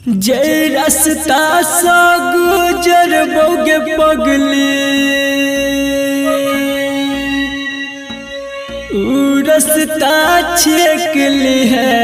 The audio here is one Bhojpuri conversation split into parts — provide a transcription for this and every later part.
जय रास्ता सा गुजर बोगे पगली रास्ता छेक ली है।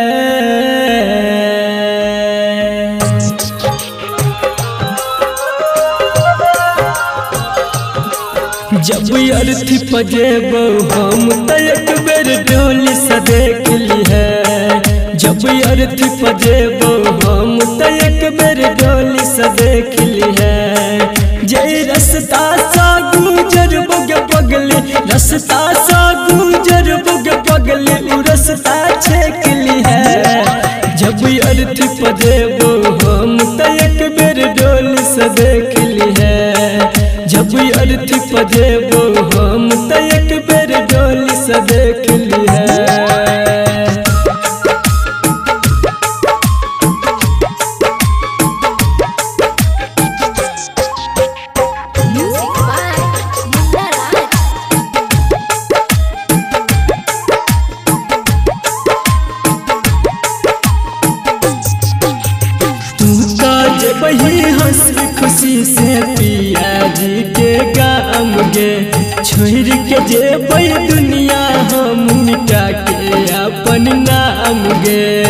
जब अर्थी पजेबो हम त एक बेर डोली से देख ली है। जब अर्थी पजेबो हम त एक बेर डोली से देख ली है। जय रास्ता सा गुजर बोगे पगली रास्ता सा गुजर बोगे पगली उ रास्ता छेक ली है। जब अर्थी पजेबो हम त एक बेर डोली से देख ली है। जब अर्थी पजेबो हम त एक बेर डोली से देख ली है। वही हंसी खुशी से पिया जी के गाम गे छोड़ के जेबै दुनिया हम मिटा के अपन नाम गे।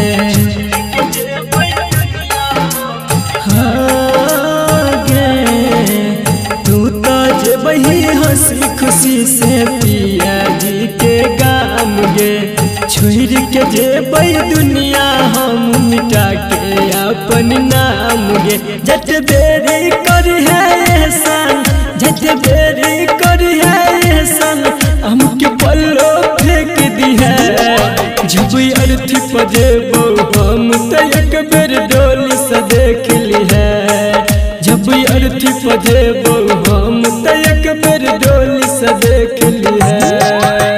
हाँ गे तू तो जेबही हंसी खुशी से पिया जी के गाम गे छोड़ के जेबै दुनिया हम मिटा के अपन नाम गे। जट बेरी कर है एहसान जट बेरी कर है एहसान हमके पल्लो फेंक दी है। जब अर्थी पजेबो हम त एक बेर डोली से देख ली है। जब अर्थी पजेबो हम त एक बेर डोली से देख ली है।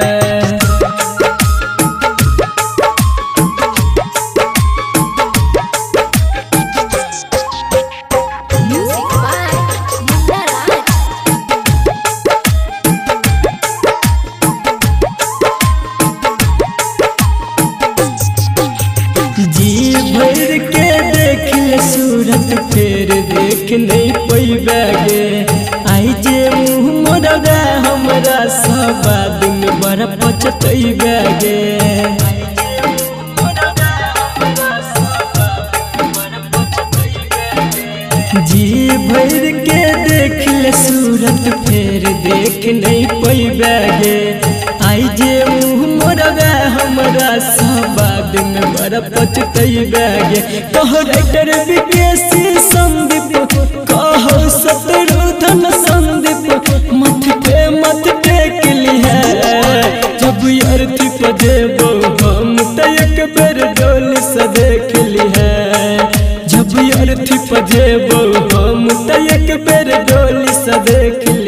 जी भर के देख ले सूरत फिर देख नहीं पैबे गे। आई जे मुँह मोरबे हमरा सब दिन बड़ा पछतैबे गे। जी भर के देख ले सूरत फिर देख नहीं पैबे गे। आई जे मुँह मोरबे हमरा सब दिन बड़ा पछतैबे गे। कहो राइटर विदेशी संदीप कहो शत्रुघ्न संदीप मत टेक ली है। जब अर्थी पजेबो हम त एक बेर डोली से देख ली है। जब अर्थी पजेबो हम त एक बेर डोली से देख ली